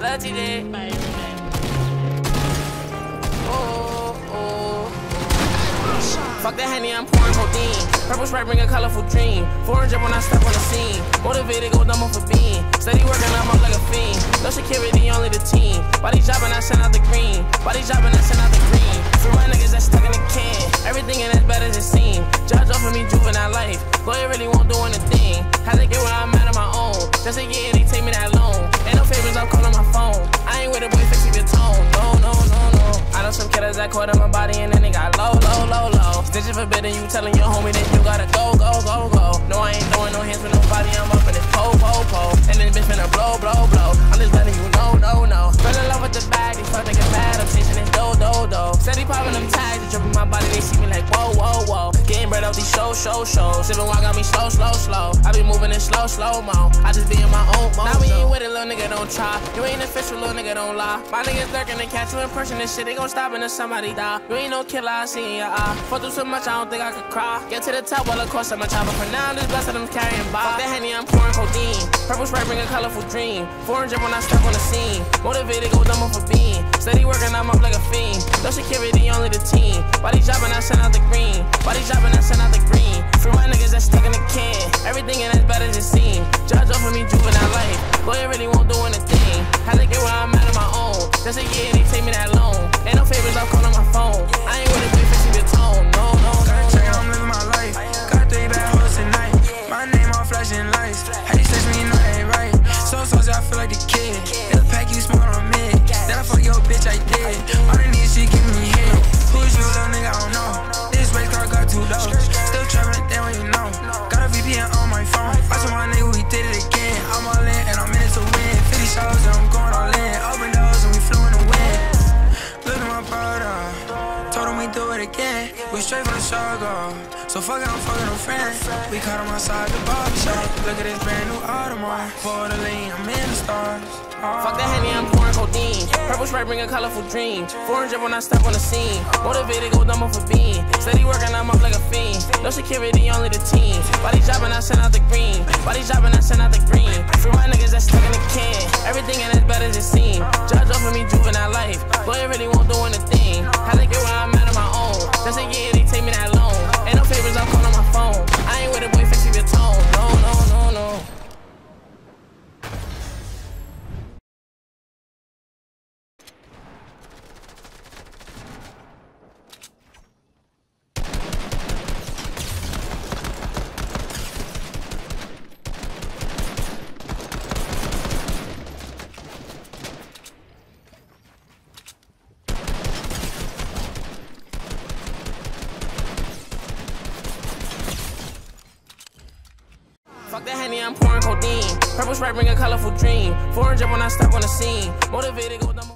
TJ. Fuck the Henny, I'm pouring codeine. Purple Sprite bring a colorful dream. 400 when I step on the scene. Motivated, go dumb off a beam. Steady working, I'm up like a fiend. No security, only the team. Body jobbing, I send out the green. Body jobbing, I send out the green. For my niggas that's stuck in the can. Everything in as bad as it seems. Judge off of me, juvenile life. Lawyer really won't do anything. Had to get where I'm at on my own. Just a year, they take me that loan. Ain't no favors, I'm calling my phone. I ain't with a boy fixing your tone. No, no, no, no. I know some killers that caught in my body and then they got low, low, low, low. Stitching forbidden, you telling your homie that you gotta go, go, go, go. No, I ain't throwing no hands with nobody, I'm up in this pole, pole, pole. And this bitch finna blow, blow, blow. I'm just letting you know, no, no. Fell in love with the bag, these fuck niggas bad, I'm chasing this dough, dough, dough. Steady popping them tags, they dripping my body, they see me like whoa, whoa, whoa. Getting bread out these shows. Sipping wine got me slow, slow, slow. I be moving in slow, slow mo. I just be in my own mode. Now we ain't with it, little nigga, don't try. You ain't official, little nigga, don't lie. My niggas lurking, they catch you in person, this shit, they gon' stop until somebody die. You ain't no killer, I see in your eye. Fuck through so much, I don't think I could cry. Get to the top, well, of course, I'm a chopper. For now, I'm just blessed that I'm carrying by. Fuck the Henny, I'm pouring codeine. Purple Sprite bring a colorful dream. 400 when I step on the scene. Motivated, go dumb off a beam. Steady working, I'm up like a fiend. No security, only the team. Body jobbing, I send out the green. Body jobbing, I send out the green. For my niggas that's stuck in the can. Everything in as bad as it seems. Judge off of me, juvenile life. Lawyer really won't do anything. Had to get where I'm at on my own. Just a year, they take me that loan. Ain't no favors, I'm calling my phone. I ain't with it, fixing your tone. No, no, no. Gotta check, I'm living my life. Got 3 bad hoes tonight. My name all flashing lights. How you sex me, not ain't right. So saucy, I feel like the kid. It'll pack you smart on me. Then I fuck your bitch, I did. All they need, she give me head. Who's you, little nigga, I don't know. This race car got 2 doors. Still trapping, damn, what you know. Got a VPN on my phone. Watching my nigga, we did it again. I'm all in, and I'm in it to win. 50 shows, and I'm going all in. Open doors, and we flew in the wind. Look at my brother. Told him we do it again. We straight from the struggle. So fuck it, I'm fucking a friend. We caught him outside the barbershop. Look at this brand new Audemars. For the lean, I'm in the stars. Fuck the Henny, I'm pouring codeine. Purple Sprite bring a colorful dream. 400 when I step on the scene. Motivated, go dumb off a beam. Steady working, I'm up like a fiend. No security, only the team. Body jobbing, I send out the green. Body jobbing, I send out the green. For my niggas that's stuck in the can. Everything in as bad as it seems. Judge off of me, juvenile life. Lawyer really won't do anything. Had to get where I'm at on my own. Just a year, they take me that loan. Ain't no favors, I'm calling my phone. I ain't with a boy fixing your tone. No, no, no, no. Fuck the Henny, I'm pouring codeine. Purple Sprite bring a colorful dream. 400 when I step on the scene. Motivated, go dumb.